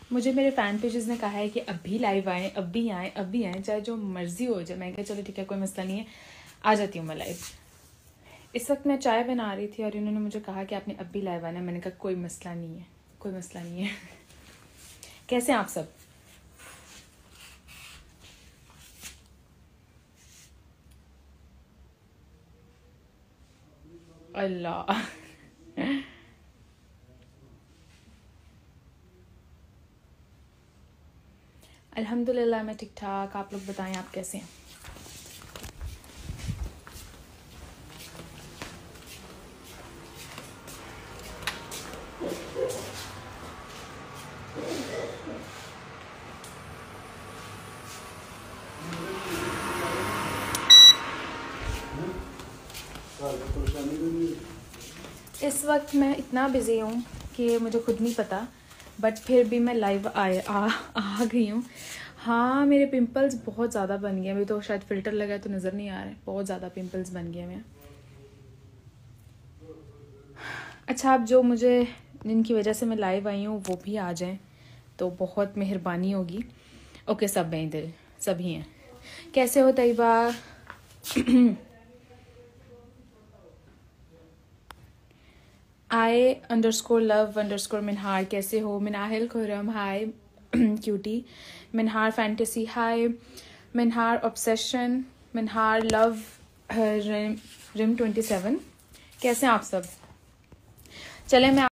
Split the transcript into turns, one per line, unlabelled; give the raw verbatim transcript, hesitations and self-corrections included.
मुझे मेरे fan pages ने कहा है कि अब भी लाइव आएँ, अब भी आएँ, अब भी आएँ, चाहे जो मर्ज़ी हो जाए। मैं कहा चलो ठीक है, कोई मसला नहीं है, आ जाती हूँ मैं लाइव। इस वक्त मैं चाय बना रही थी और इन्होंने मुझे कहा कि आपने अब भी लाइव आना है। मैंने कहा कोई मसला नहीं है, कोई मसला नहीं है। कैसे हैं आप सब? अल्लाह। अल्हम्दुलिल्लाह मैं ठीक ठाक। आप लोग बताएं, आप कैसे हैं? इस वक्त मैं इतना बिज़ी हूँ कि मुझे खुद नहीं पता, बट फिर भी मैं लाइव आए आ आ गई हूँ। हाँ, मेरे पिंपल्स बहुत ज़्यादा बन गए। अभी तो शायद फ़िल्टर लगा है तो नज़र नहीं आ रहा है, बहुत ज़्यादा पिंपल्स बन गए हैं। अच्छा, आप जो मुझे जिनकी वजह से मैं लाइव आई हूँ वो भी आ जाएं तो बहुत मेहरबानी होगी। ओके, सब हैं इधर, सभी हैं। कैसे हो तैयबा? आई under score love under score Minhar, कैसे हो? मिनाहिल खुरम, हाय। क्यूटी। मिनहार फैंटेसी, हाय। Minhar obsession, Minhar love, rim rim twenty seven, कैसे हैं आप सब? चले मैं